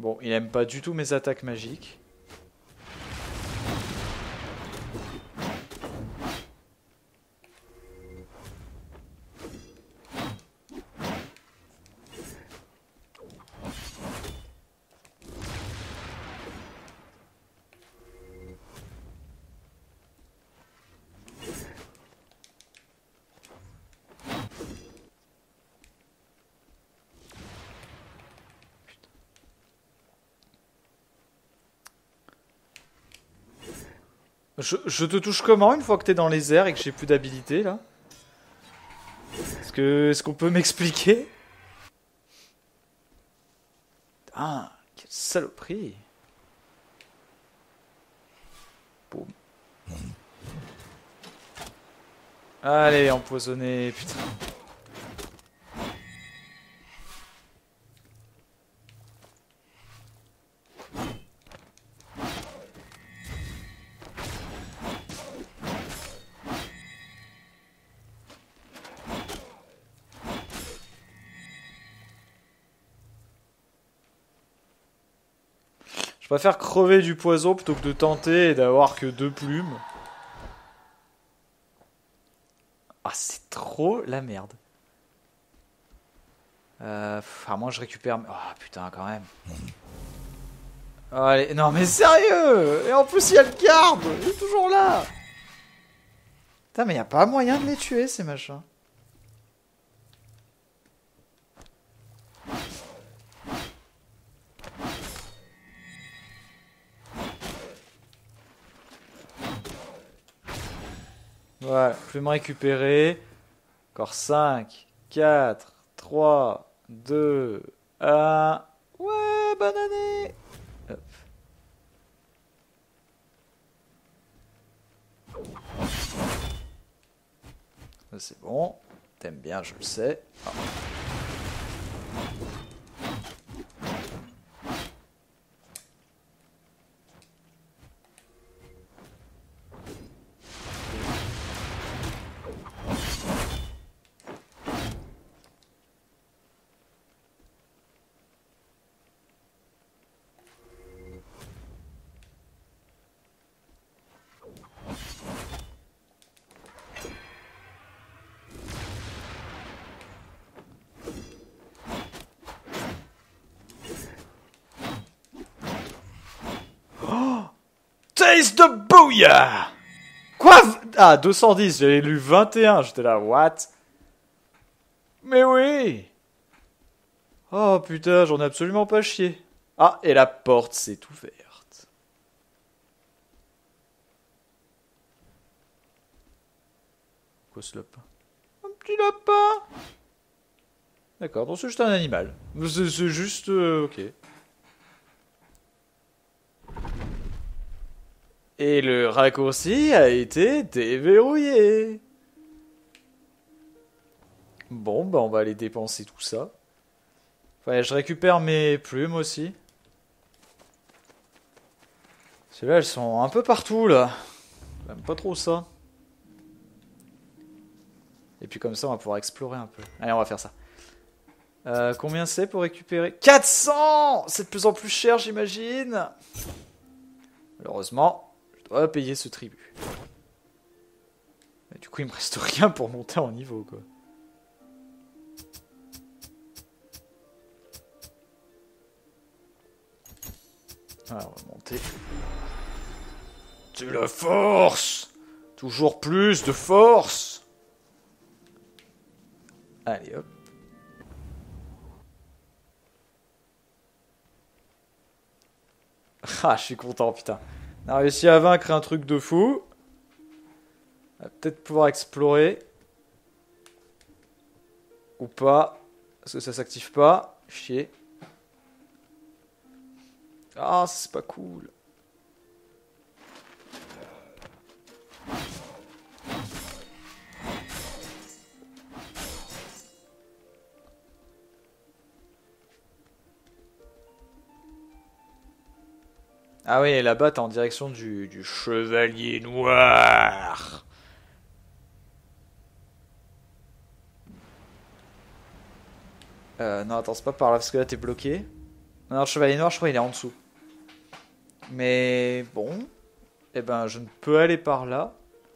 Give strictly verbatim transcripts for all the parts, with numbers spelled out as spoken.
Bon, il aime pas du tout mes attaques magiques. Je, je te touche comment une fois que t'es dans les airs et que j'ai plus d'habilité là? Est-ce que est-ce qu'on peut m'expliquer? Ah, quelle saloperie! Boum. Allez, empoisonné, putain. Je préfère crever du poison plutôt que de tenter et d'avoir que deux plumes. Ah, c'est trop la merde. Euh, à moins que je récupère... Ah, oh, putain, quand même. Allez, non mais sérieux! Et en plus, il y a le garde! Il est toujours là! Putain, mais y a pas moyen de les tuer, ces machins. Voilà, je vais me récupérer. Encore cinq, quatre, trois, deux, un. Ouais, bonne année! Hop. Ça c'est bon. T'aimes bien, je le sais. Ah. Taste the booyah! Quoi? Ah, deux cent dix, j'avais lu vingt et un, j'étais là, what? Mais oui! Oh putain, j'en ai absolument pas chié. Ah, et la porte s'est ouverte. Quoi ce lapin? Un petit lapin! D'accord, donc c'est juste un animal. C'est juste... Euh, ok. Et le raccourci a été déverrouillé. Bon, bah on va aller dépenser tout ça. Ouais, je récupère mes plumes aussi. Celles-là, elles sont un peu partout, là. J'aime pas trop ça. Et puis comme ça, on va pouvoir explorer un peu. Allez, on va faire ça. Euh, combien c'est pour récupérer? quatre cents! C'est de plus en plus cher, j'imagine. Malheureusement, je dois payer ce tribut. Et du coup, il me reste rien pour monter en niveau, quoi. Alors, on va monter. C'est la force! Toujours plus de force! Allez, hop. Ah, je suis content, putain. On a réussi à vaincre un truc de fou. On va peut-être pouvoir explorer. Ou pas. Parce que ça s'active pas. Chier. Ah, c'est pas cool. Ah oui, là-bas, t'es en direction du, du chevalier noir. Euh, non, attends, c'est pas par là, parce que là, t'es bloqué. Non, le chevalier noir, je crois, il est en dessous. Mais bon. Eh ben, je ne peux aller par là.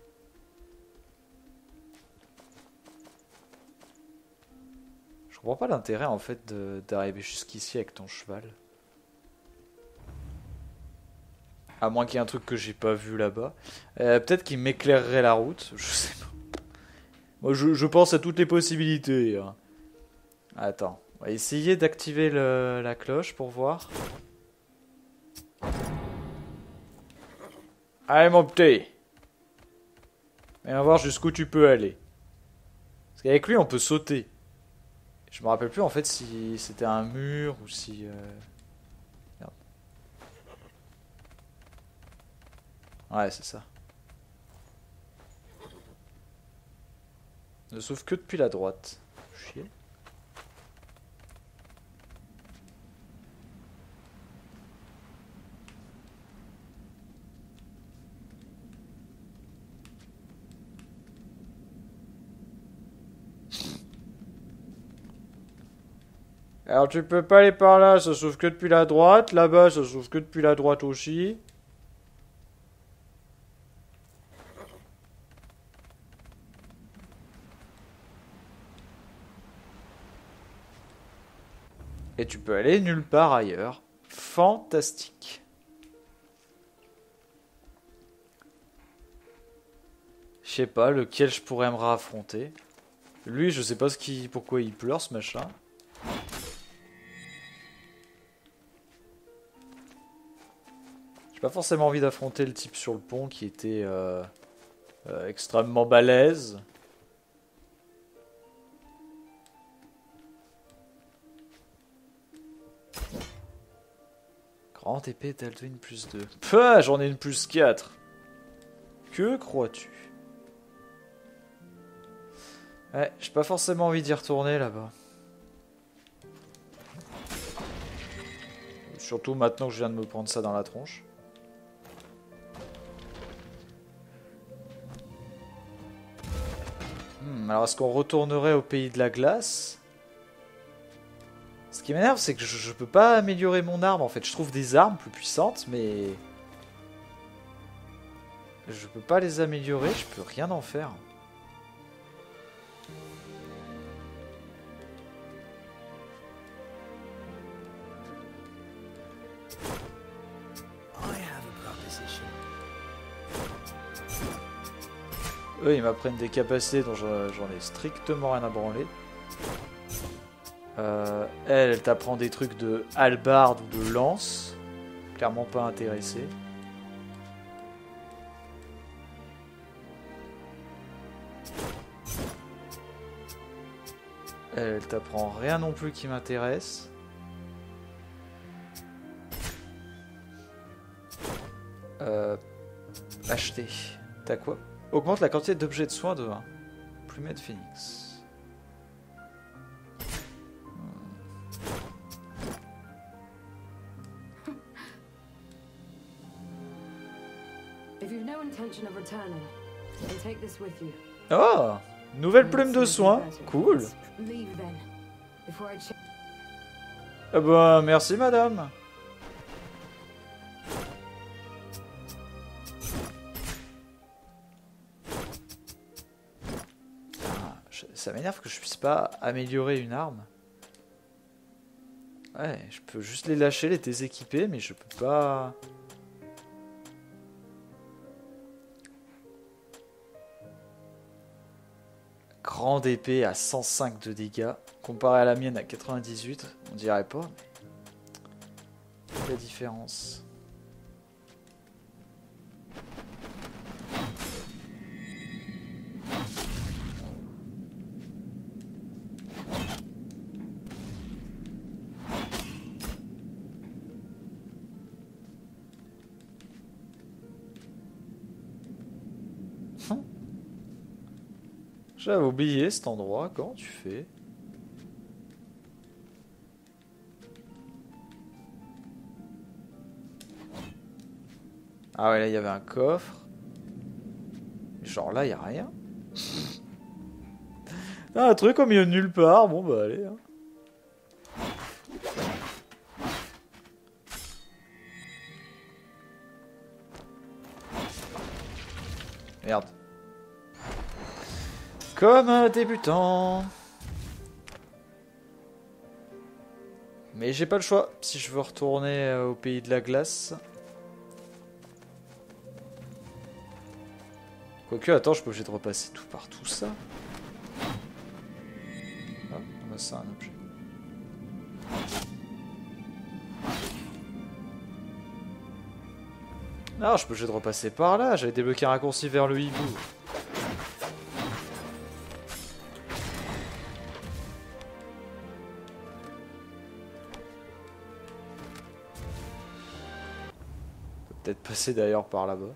Je comprends pas l'intérêt, en fait, d'arriver jusqu'ici avec ton cheval. À moins qu'il y ait un truc que j'ai pas vu là-bas. Euh, Peut-être qu'il m'éclairerait la route. Je sais pas. Moi, je, je pense à toutes les possibilités. Hein. Attends. On va essayer d'activer la cloche pour voir. Allez, mon petit. On va voir jusqu'où tu peux aller. Parce qu'avec lui, on peut sauter. Je me rappelle plus, en fait, si c'était un mur ou si... Euh... Merde. Ouais, c'est ça. Ne s'ouvre que depuis la droite. Chier. Alors tu peux pas aller par là, ça s'ouvre que depuis la droite. Là-bas, ça s'ouvre que depuis la droite aussi. Et tu peux aller nulle part ailleurs. Fantastique. Je sais pas lequel je pourrais me raffronter. Lui, je sais pas ce qui, pourquoi il pleure ce machin. J'ai pas forcément envie d'affronter le type sur le pont qui était euh, euh, extrêmement balèze. Grande épée d'Alduin plus deux. Pouah, j'en ai une plus quatre. Que crois-tu? Ouais, j'ai pas forcément envie d'y retourner là-bas. Surtout maintenant que je viens de me prendre ça dans la tronche. Hmm, alors est-ce qu'on retournerait au pays de la glace? Ce qui m'énerve, c'est que je, je peux pas améliorer mon arme en fait. Je trouve des armes plus puissantes, mais... Je peux pas les améliorer, je peux rien en faire. Eux, ils m'apprennent des capacités dont j'en ai strictement rien à branler. Euh, elle, elle t'apprend des trucs de hallebarde ou de lance. Clairement pas intéressé. Elle, elle t'apprend rien non plus qui m'intéresse. Euh, acheter. T'as quoi? Augmente la quantité d'objets de soins de un. Plumet de phénix. Oh, nouvelle plume de soins. Cool. Eh ben, merci madame. Ça m'énerve que je puisse pas améliorer une arme. Ouais, je peux juste les lâcher, les déséquiper, mais je peux pas... Grande épée à cent cinq de dégâts, comparé à la mienne à quatre-vingt-dix-huit, on dirait pas, mais... La différence... J'avais oublié cet endroit, comment tu fais? Ah ouais, là il y avait un coffre. Genre là il n'y a rien. Ah, un truc au milieu de nulle part, bon bah allez. Hein. Merde. Comme un débutant. Mais j'ai pas le choix si je veux retourner au pays de la glace. Quoique, attends, je peux obligé de repasser tout par tout ça. Ah, bah c'est un objet. Non, je peux obligé de repasser par là. J'avais débloqué un raccourci vers le hibou. Peut-être passer d'ailleurs par là-bas.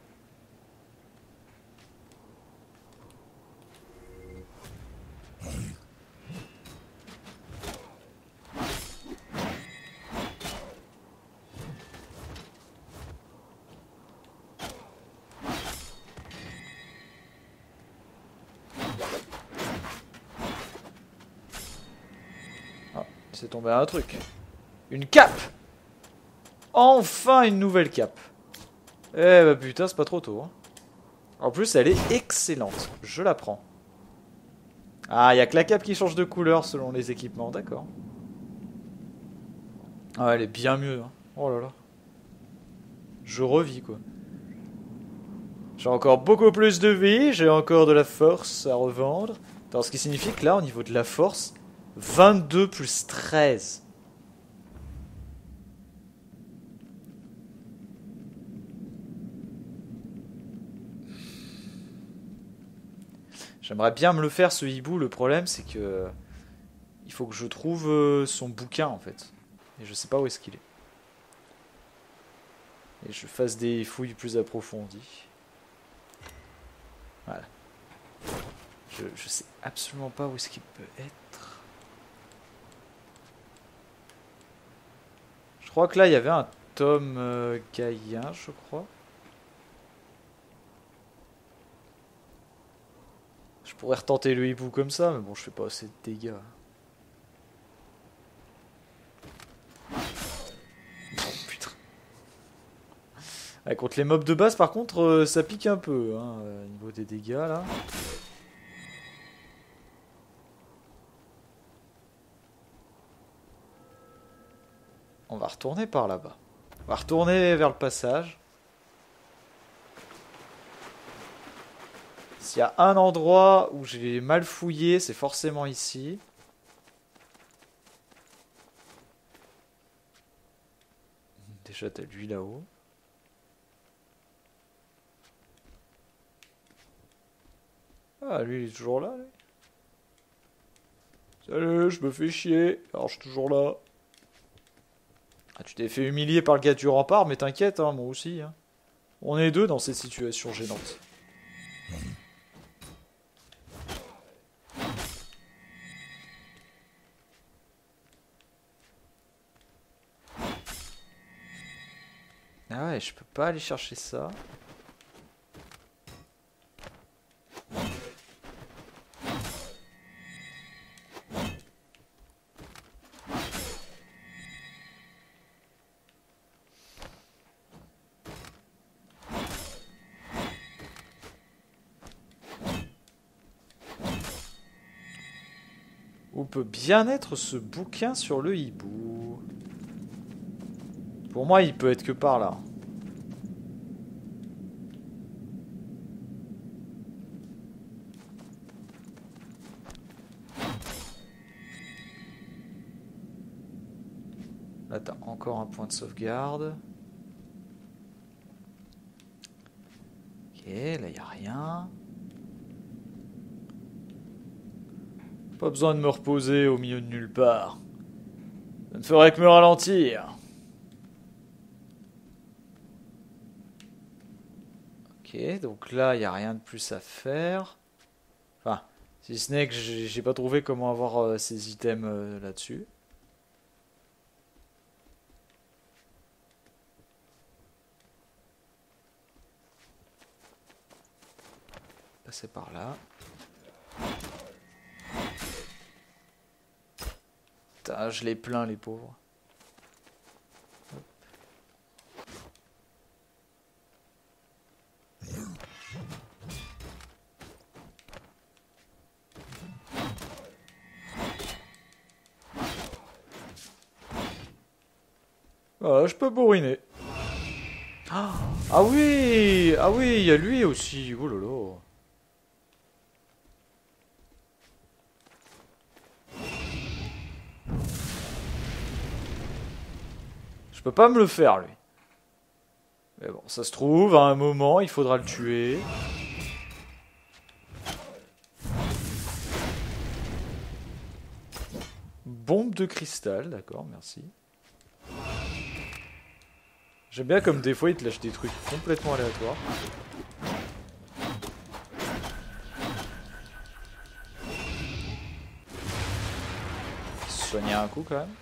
Ah, il s'est tombé un truc. Une cape! Enfin une nouvelle cape. Eh bah putain, c'est pas trop tôt. Hein. En plus, elle est excellente. Je la prends. Ah, il y a que la cape qui change de couleur selon les équipements, d'accord. Ah, elle est bien mieux. Hein. Oh là là. Je revis, quoi. J'ai encore beaucoup plus de vie, j'ai encore de la force à revendre. Attends, ce qui signifie que là, au niveau de la force, vingt-deux plus treize. J'aimerais bien me le faire, ce hibou. Le problème, c'est que il faut que je trouve euh, son bouquin, en fait. Et je sais pas où est-ce qu'il est. Et je fasse des fouilles plus approfondies. Voilà. Je, je sais absolument pas où est-ce qu'il peut être. Je crois que là, il y avait un tome euh, Gaïen, je crois. Je pourrais retenter le hibou comme ça, mais bon, je fais pas assez de dégâts. Oh, putain. Ouais, contre les mobs de base, par contre, euh, ça pique un peu, hein, au niveau des dégâts, là. On va retourner par là-bas. On va retourner vers le passage. S'il y a un endroit où j'ai mal fouillé, c'est forcément ici. Déjà, t'as lui là-haut. Ah, lui, il est toujours là, lui. Salut, je me fais chier. Alors, je suis toujours là. Ah, tu t'es fait humilier par le gars du rempart, mais t'inquiète, hein, moi aussi. Hein. On est deux dans cette situation gênante. Ah ouais, je peux pas aller chercher ça. Où peut bien être ce bouquin sur le hibou? Pour moi, il peut être que par là. Là, t'as encore un point de sauvegarde. Ok, là, il n'y a rien. Pas besoin de me reposer au milieu de nulle part. Ça ne ferait que me ralentir. Ok, donc là, il n'y a rien de plus à faire. Enfin, si ce n'est que j'ai pas trouvé comment avoir euh, ces items euh, là-dessus. Passer par là. Putain, je les plains, les pauvres. Voilà, je peux bourriner. Ah oui, ah oui, il y a lui aussi. Oh là là. Je peux pas me le faire, lui. Mais bon, ça se trouve, à un moment, il faudra le tuer. Bombe de cristal, d'accord, merci. J'aime bien comme des fois, il te lâche des trucs complètement aléatoires. Soigner un coup, quand même.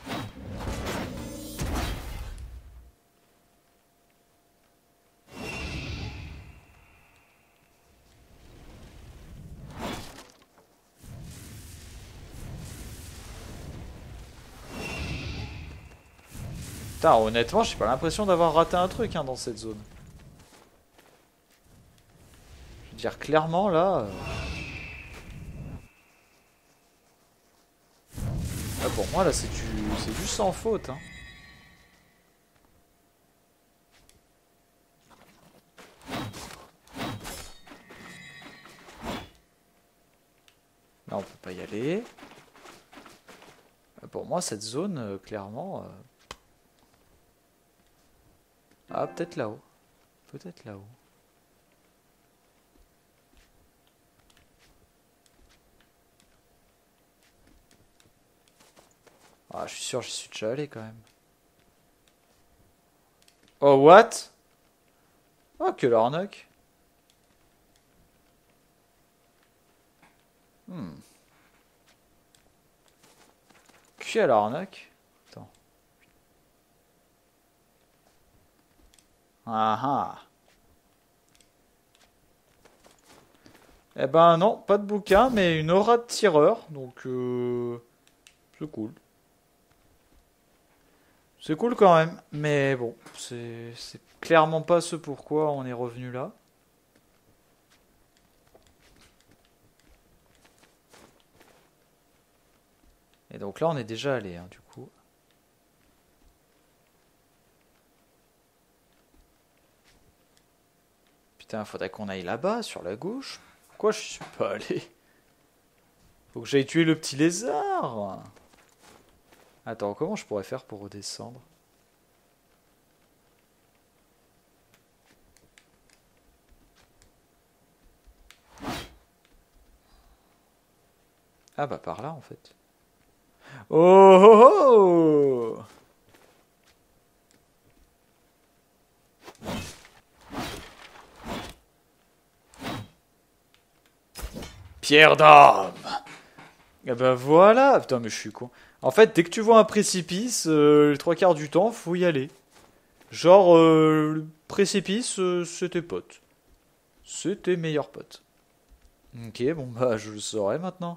Putain, honnêtement, j'ai pas l'impression d'avoir raté un truc hein, dans cette zone. Je veux dire, clairement, là... Euh... Ah, pour moi, là, c'est du... c'est du sans faute. Hein. Là, on peut pas y aller. Pour moi, cette zone, euh, clairement... Euh... Ah, peut-être là-haut. Peut-être là-haut. Ah, je suis sûr, j'y suis déjà allé quand même. Oh, what? Oh, que l'arnaque. Hmm. Quelle l'arnaque. Attends. Ah ah. Eh ben non, pas de bouquin, mais une aura de tireur, donc euh, c'est cool. C'est cool quand même, mais bon, c'est clairement pas ce pourquoi on est revenu là. Et donc là on est déjà allé, hein, du coup. Putain, faudrait qu'on aille là-bas, sur la gauche. Pourquoi je suis pas allé? Faut que j'aille tuer le petit lézard. Attends, comment je pourrais faire pour redescendre? Ah bah par là en fait. Oh oh oh! Pierre d'âme! Et ben voilà! Putain mais je suis con. En fait, dès que tu vois un précipice, euh, les trois quarts du temps, faut y aller. Genre, euh, le précipice, euh, c'est tes potes. C'est tes meilleurs potes. Ok, bon bah je le saurai maintenant.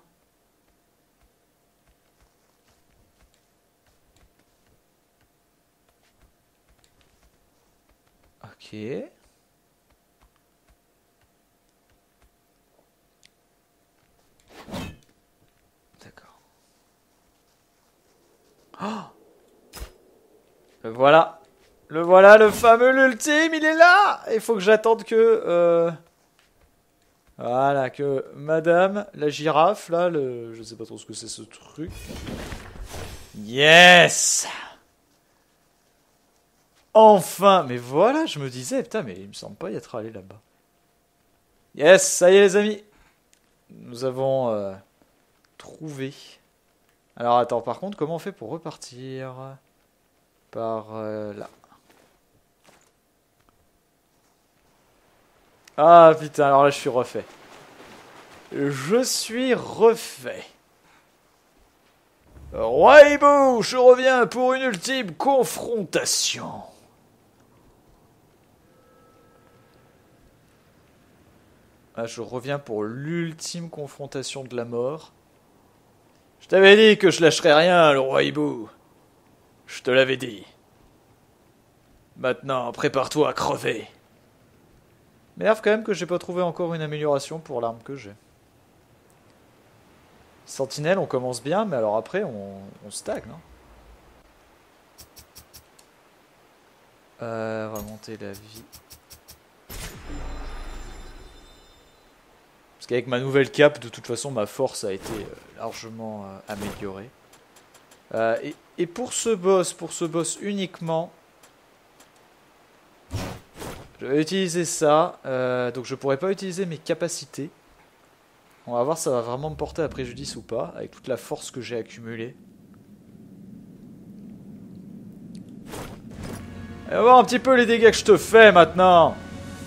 Ok. D'accord. Oh! Le voilà. Le voilà, le fameux, l'ultime, il est là! Il faut que j'attende que... Euh... Voilà, que madame, la girafe, là, le... je sais pas trop ce que c'est ce truc. Yes! Enfin! Mais voilà, je me disais, putain, mais il me semble pas y être allé là-bas. Yes, ça y est les amis! Nous avons euh, trouvé. Alors attends, par contre, comment on fait pour repartir? Par euh, là. Ah putain, alors là je suis refait. Je suis refait. Roi Hibou, je reviens pour une ultime confrontation. Ah, je reviens pour l'ultime confrontation de la mort. Je t'avais dit que je lâcherais rien, le roi Hibou. Je te l'avais dit. Maintenant, prépare-toi à crever. M'énerve quand même que j'ai pas trouvé encore une amélioration pour l'arme que j'ai. Sentinelle, on commence bien, mais alors après, on, on stagne. Hein. Euh, remonter la vie. Parce qu'avec ma nouvelle cape, de toute façon, ma force a été euh, largement euh, améliorée. Euh, et, et pour ce boss, pour ce boss uniquement, je vais utiliser ça. Euh, donc je pourrais pas utiliser mes capacités. On va voir si ça va vraiment me porter à préjudice ou pas, avec toute la force que j'ai accumulée. Et on va voir un petit peu les dégâts que je te fais maintenant.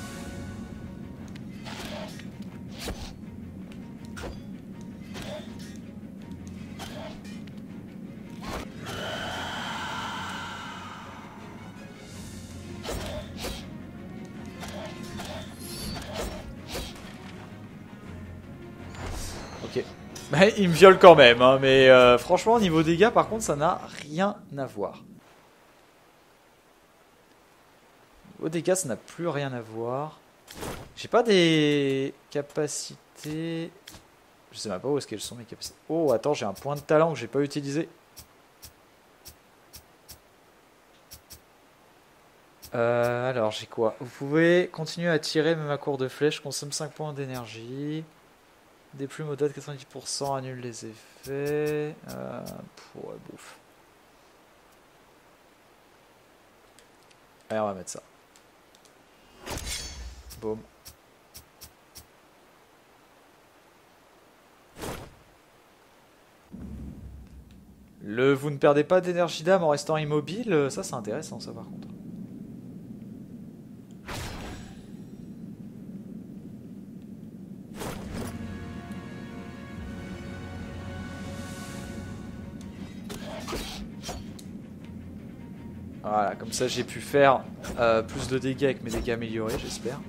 Ok. Mais il me viole quand même, hein, mais euh, franchement, niveau dégâts, par contre, ça n'a rien à voir. Niveau dégâts, ça n'a plus rien à voir. J'ai pas des capacités... Je sais même pas où est-ce qu'elles sont mes capacités. Oh, attends, j'ai un point de talent que j'ai pas utilisé. Euh, alors, j'ai quoi? Vous pouvez continuer à tirer même à court de flèche, consomme cinq points d'énergie. Des plumes au-delà de quatre-vingt-dix pour cent, annule les effets. Euh, pour, ouais, bouffe. Allez, on va mettre ça. Boum. Le vous ne perdez pas d'énergie d'âme en restant immobile, ça c'est intéressant ça par contre. Voilà, comme ça j'ai pu faire euh, plus de dégâts avec mes dégâts améliorés, j'espère.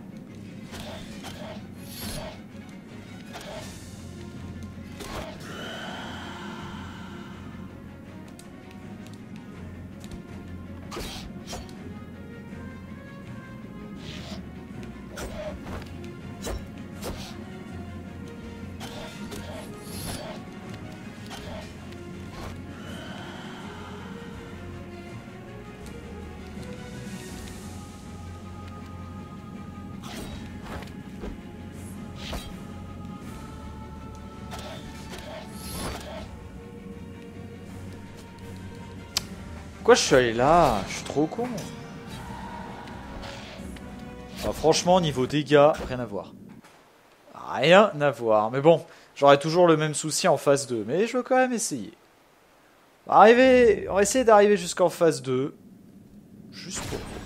Pourquoi je suis allé là? Je suis trop con. Enfin, franchement, niveau dégâts, rien à voir. Rien à voir. Mais bon, j'aurai toujours le même souci en phase deux. Mais je veux quand même essayer. On va, arriver... on va essayer d'arriver jusqu'en phase deux. Juste pour voir.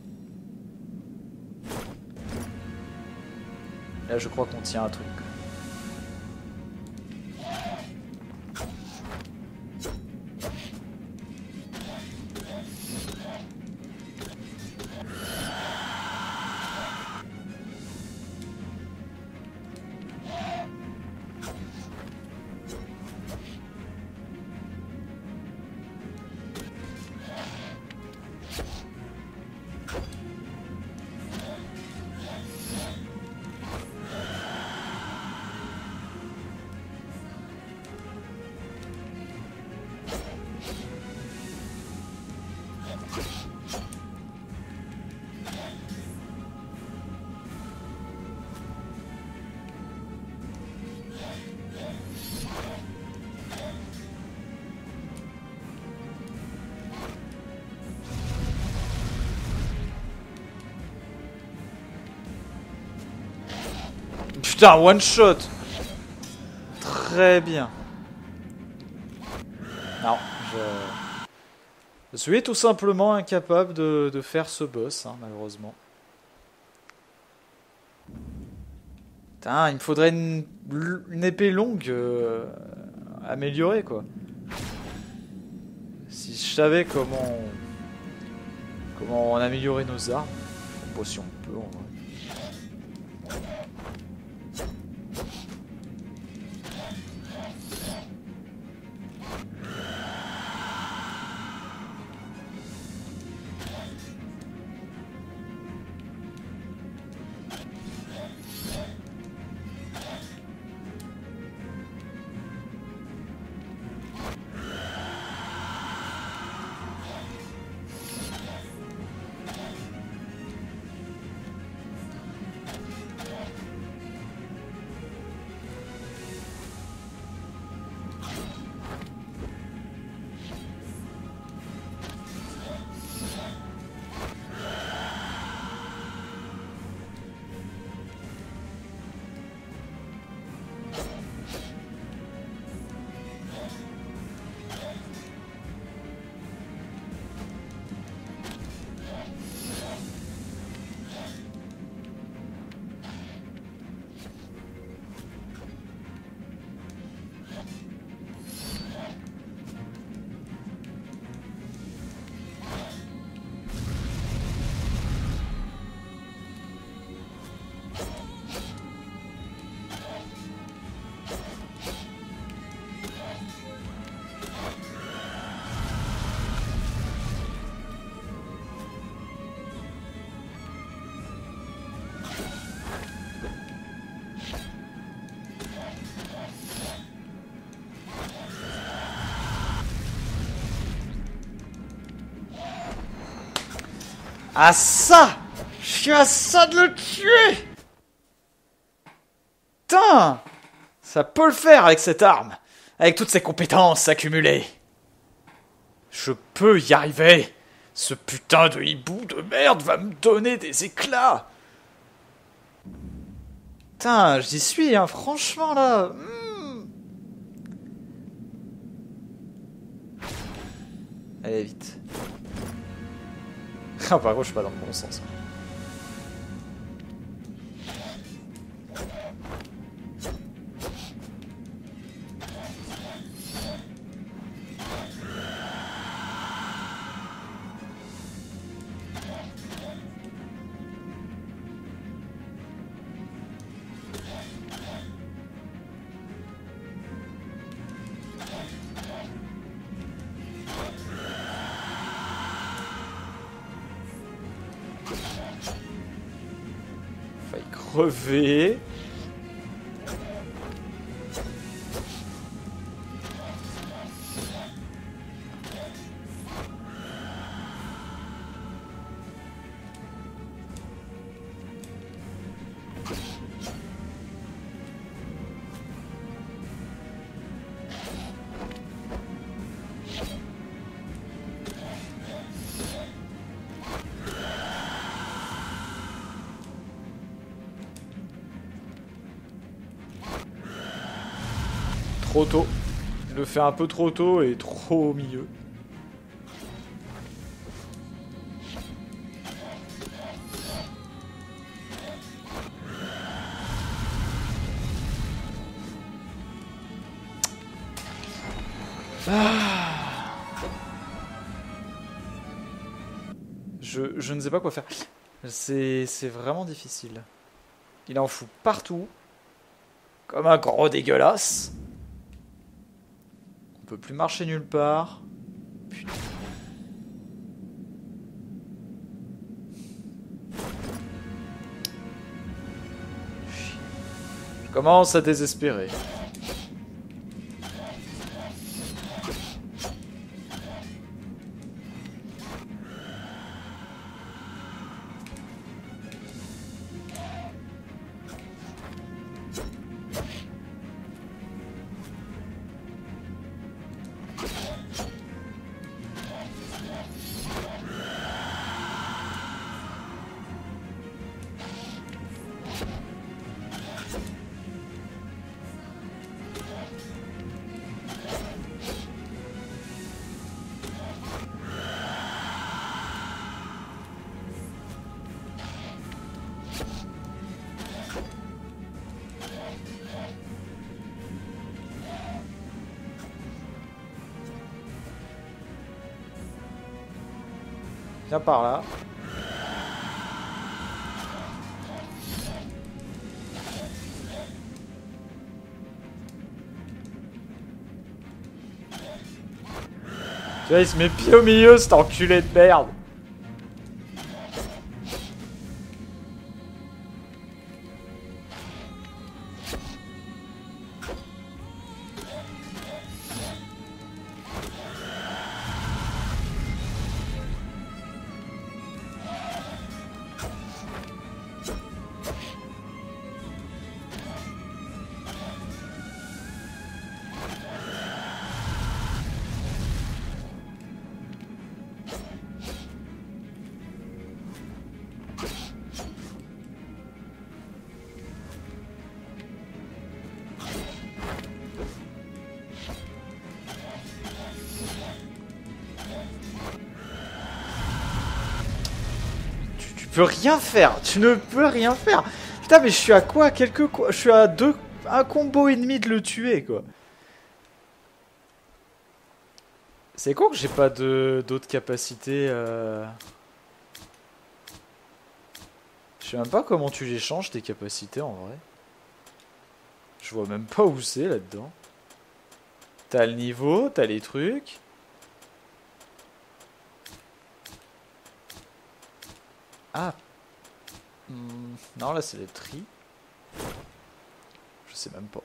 Là, je crois qu'on tient un truc. Putain, one shot. Très bien. Non, je... je suis tout simplement incapable de, de faire ce boss, hein, malheureusement. Putain, il me faudrait une, une épée longue euh, améliorée, quoi. Si je savais comment... Comment on améliorer nos armes. Bon, si on peut, on va... À ça! Je suis à ça de le tuer! Putain! Ça peut le faire avec cette arme, avec toutes ces compétences accumulées. Je peux y arriver. Ce putain de hibou de merde va me donner des éclats. Putain, j'y suis, hein, franchement, là. Mmh. Allez, vite. Ah, par contre, je suis pas dans le bon sens. Faille crever. Trop tôt. Il le fait un peu trop tôt et trop au milieu. Ah. Je, je ne sais pas quoi faire. C'est c'est vraiment difficile. Il en fout partout. Comme un gros dégueulasse. On peut plus marcher nulle part. Putain. Je commence à désespérer. Viens par là. Tu vois, il se met pied au milieu, cet enculé de merde. Tu peux rien faire, tu ne peux rien faire. Putain, mais je suis à quoi? Quelques quoi? Je suis à deux, un combo et demi de le tuer, quoi. C'est con que j'ai pas de d'autres capacités. Euh... Je sais même pas comment tu les changes tes capacités en vrai. Je vois même pas où c'est là-dedans. T'as le niveau, t'as les trucs. Ah. Hmm, non, là c'est les tri. Je sais même pas.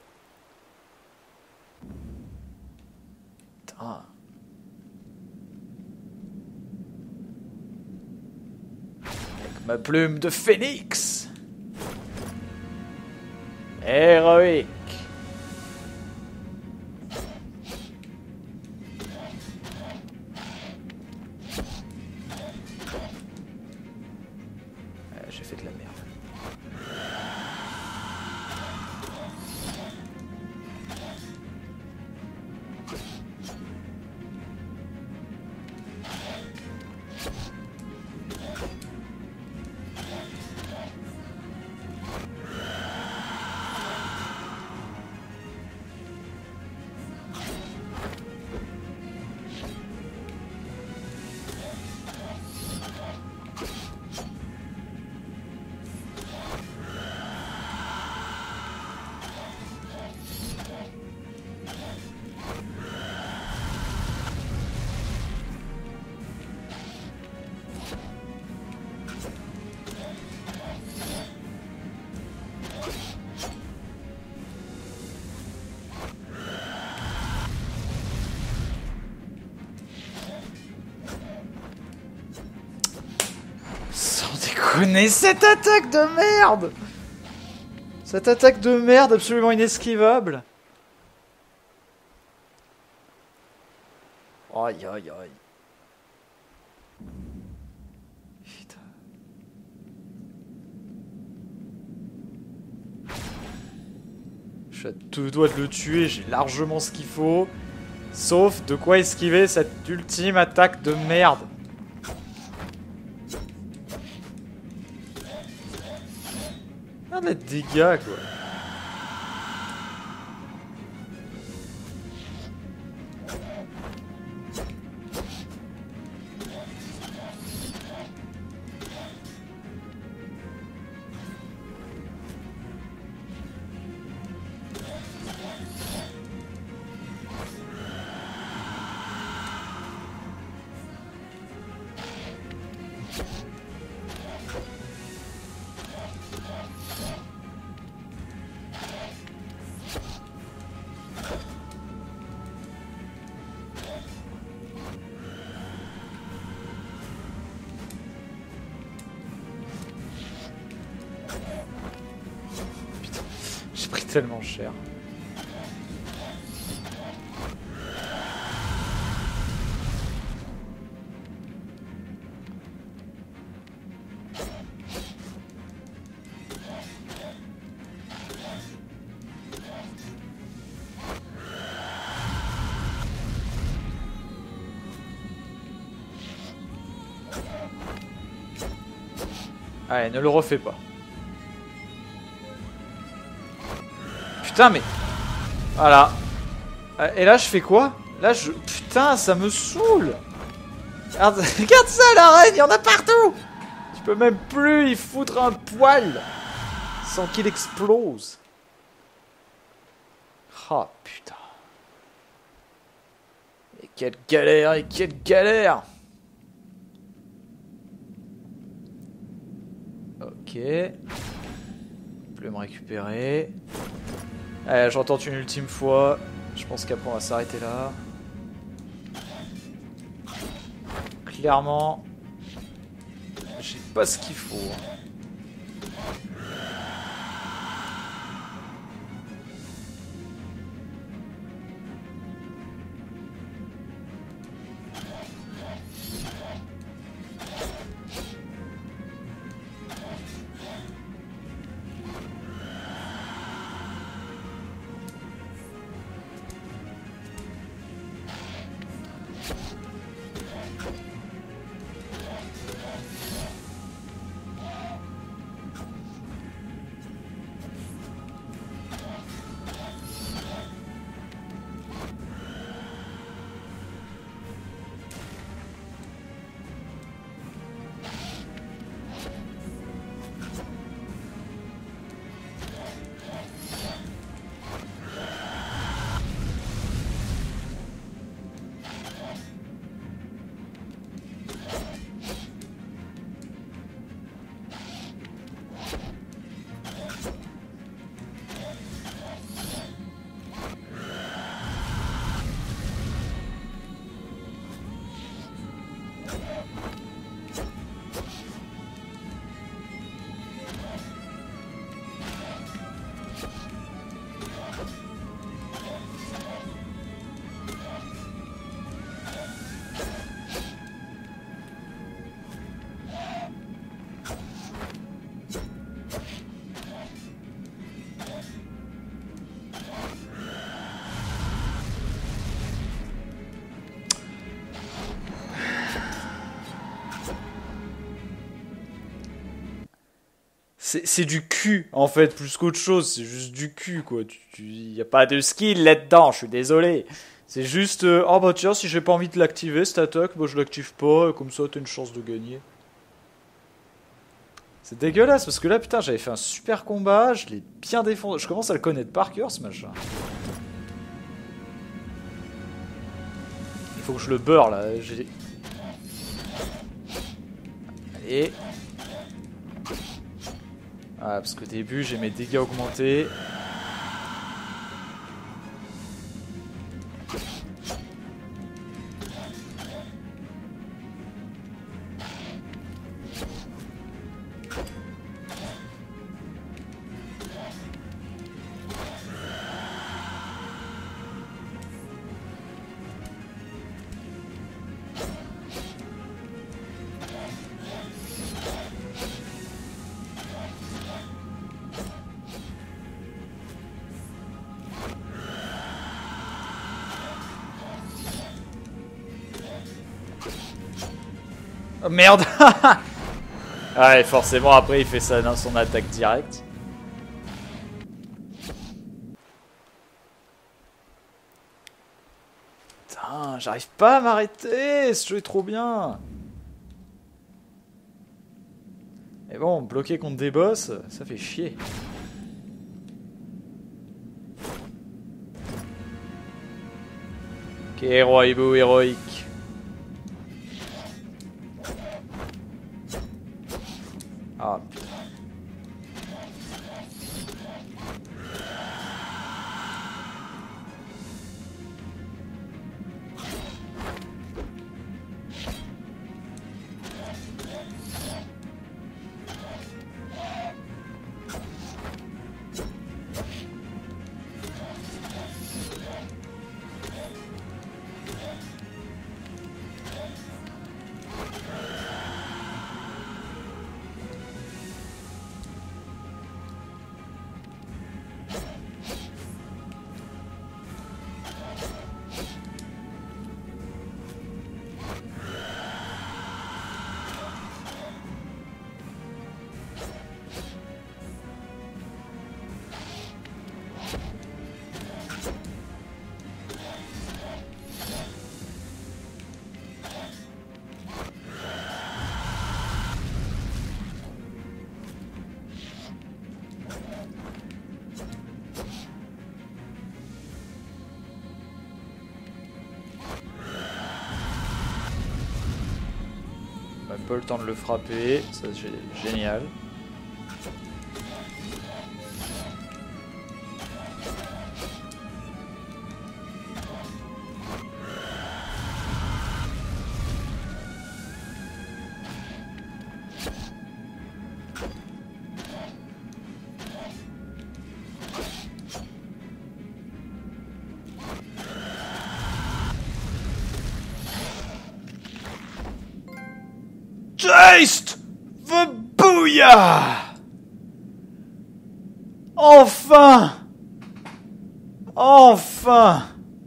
Putain. Ma plume de phénix. Héroïque. Euh, J'ai fait de la merde. Connais cette attaque de merde. Cette attaque de merde absolument inesquivable. Aïe aïe aïe. Putain. Je suis à deux doigts de le tuer, j'ai largement ce qu'il faut. Sauf de quoi esquiver cette ultime attaque de merde. Regarde les dégâts quoi. J'ai pris tellement cher. Allez, ne le refais pas. Putain, mais... Voilà. Et là, je fais quoi? Là, je... Putain, ça me saoule. Regarde, regarde ça, l'arène, il y en a partout. Tu peux même plus y foutre un poil sans qu'il explose. Oh, putain. Et quelle galère, et quelle galère. Ok. Je peux me récupérer. Allez, j'en tente une ultime fois. Je pense qu'après on va s'arrêter là. Clairement, j'ai pas ce qu'il faut. C'est du cul, en fait, plus qu'autre chose. C'est juste du cul, quoi. Il n'y a pas de skill là-dedans, je suis désolé. C'est juste, euh, oh bah tiens, si j'ai pas envie de l'activer, cette attaque, bah je l'active pas, et comme ça t'as une chance de gagner. C'est dégueulasse, parce que là, putain, j'avais fait un super combat, je l'ai bien défendu. Je commence à le connaître par cœur, ce machin. Il faut que je le beurre, là. Allez. Ah, parce qu'au début, j'ai mes dégâts augmentés. Oh merde. Ouais, forcément après il fait ça dans son attaque directe. Putain, j'arrive pas à m'arrêter, ce jeu est trop bien. Mais bon, bloquer contre des boss, ça fait chier. Ok, roi hibou héroïque. Ah putain. Même pas le temps de le frapper, ça c'est génial. Taste the booyah! Enfin! Enfin!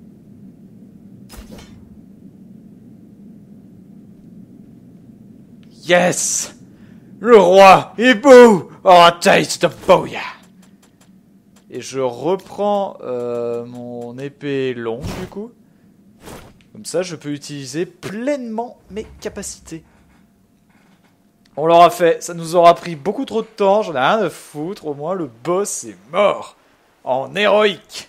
Yes! Le roi est beau! Oh, taste the booyah! Et je reprends euh, mon épée longue du coup. Comme ça, je peux utiliser pleinement mes capacités. On l'aura fait, ça nous aura pris beaucoup trop de temps, j'en ai rien à foutre, au moins le boss est mort. En héroïque.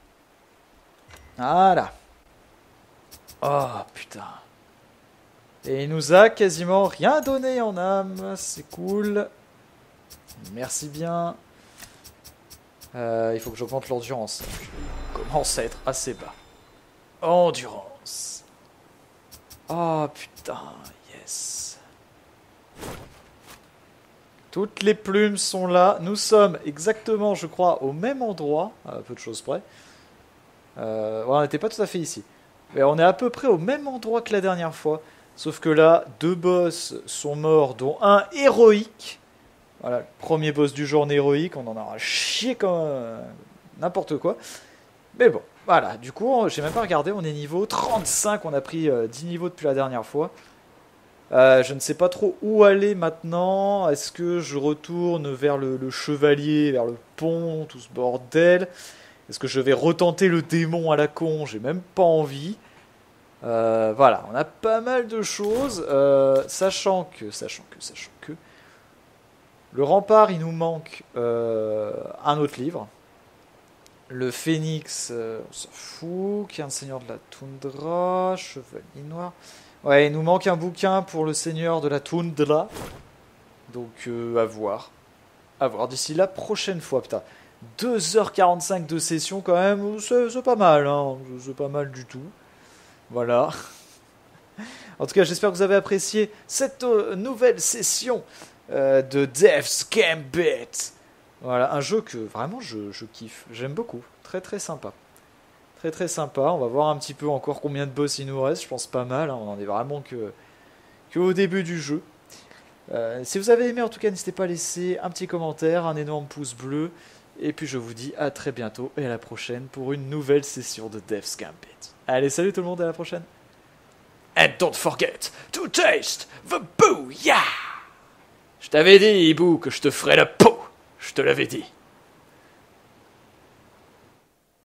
Voilà. Oh putain. Et il nous a quasiment rien donné en âme, c'est cool. Merci bien. Euh, il faut que j'augmente l'endurance. Je commence à être assez bas. Endurance. Oh putain, yes. Toutes les plumes sont là. Nous sommes exactement, je crois, au même endroit, à peu de choses près. Euh, ouais, on n'était pas tout à fait ici. Mais on est à peu près au même endroit que la dernière fois. Sauf que là, deux boss sont morts, dont un héroïque. Voilà, le premier boss du jour en héroïque. On en aura chié comme euh, n'importe quoi. Mais bon, voilà. Du coup, j'ai même pas regardé. On est niveau trente-cinq. On a pris euh, dix niveaux depuis la dernière fois. Euh, je ne sais pas trop où aller maintenant. Est-ce que je retourne vers le, le chevalier, vers le pont, tout ce bordel? Est-ce que je vais retenter le démon à la con? J'ai même pas envie. Euh, voilà, on a pas mal de choses. Euh, sachant que, sachant que, sachant que... Le rempart, il nous manque euh, un autre livre. Le phénix, euh, on s'en fout. Qui est un seigneur de la toundra. Chevalier noir. Ouais, il nous manque un bouquin pour le seigneur de la toundra. Donc, euh, à voir. À voir d'ici la prochaine fois, putain. deux heures quarante-cinq de session, quand même. C'est, c'est pas mal, hein. C'est pas mal du tout. Voilà. En tout cas, j'espère que vous avez apprécié cette euh, nouvelle session euh, de Death's Gambit. Voilà, un jeu que vraiment je, je kiffe. J'aime beaucoup. Très très sympa. Très très sympa. On va voir un petit peu encore combien de boss il nous reste. Je pense pas mal. Hein. On en est vraiment que, que au début du jeu. Euh, si vous avez aimé, en tout cas, n'hésitez pas à laisser un petit commentaire, un énorme pouce bleu. Et puis je vous dis à très bientôt et à la prochaine pour une nouvelle session de Death's Gambit. Allez, salut tout le monde, à la prochaine. And don't forget to taste the booyah! Je t'avais dit, hibou, que je te ferais la peau. Je te l'avais dit.